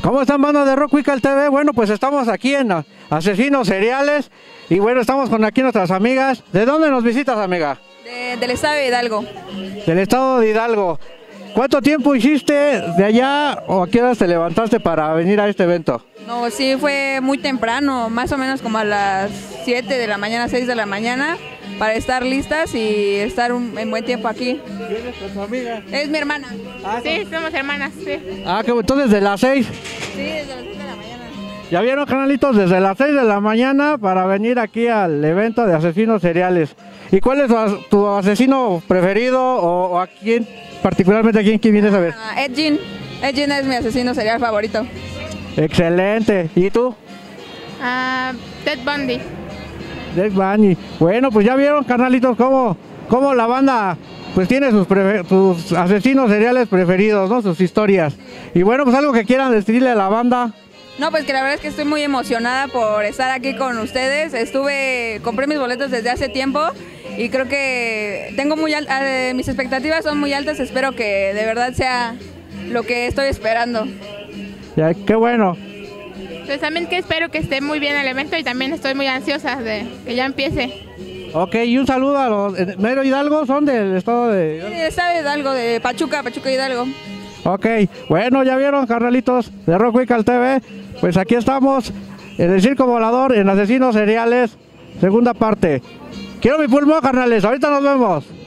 ¿Cómo están, banda de Rock Weekend TV? Bueno, pues estamos aquí en Asesinos Seriales y bueno, estamos con aquí nuestras amigas. ¿De dónde nos visitas, amiga? Del estado de Hidalgo. Del estado de Hidalgo. ¿Cuánto tiempo hiciste de allá o a qué horas te levantaste para venir a este evento? No, sí, fue muy temprano, más o menos como a las 7 de la mañana, 6 de la mañana, para estar listas y estar en buen tiempo aquí. ¿Quién es tu amiga? Es mi hermana. Sí, somos hermanas, sí. Ah, que entonces desde las 6. Sí, desde las 6 de la mañana. ¿Ya vieron, canalitos? Desde las 6 de la mañana para venir aquí al evento de Asesinos Seriales. ¿Y cuál es tu asesino preferido o a quién, particularmente a quién vienes a ver? Ed Gein. Ed Gein es mi asesino serial favorito. Excelente. ¿Y tú? Ted Bundy. Ted Bundy. Bueno, pues ya vieron, carnalitos, cómo la banda pues tiene sus asesinos seriales preferidos, ¿no? Sus historias. Y bueno, pues algo que quieran decirle a la banda. No, pues que la verdad es que estoy muy emocionada por estar aquí con ustedes. Compré mis boletos desde hace tiempo y creo que tengo mis expectativas son muy altas. Espero que de verdad sea lo que estoy esperando. Ya, qué bueno. Pues también que espero que esté muy bien el evento y también estoy muy ansiosa de que ya empiece. Ok, y un saludo a los Mero Hidalgo, son del estado de Hidalgo. Sí, del estado de Hidalgo, de Pachuca Hidalgo. Ok, bueno, ya vieron, carnalitos de Rock Weekend TV, pues aquí estamos en el Circo Volador, en Asesinos Seriales, segunda parte. Quiero mi pulmón, carnales, ahorita nos vemos.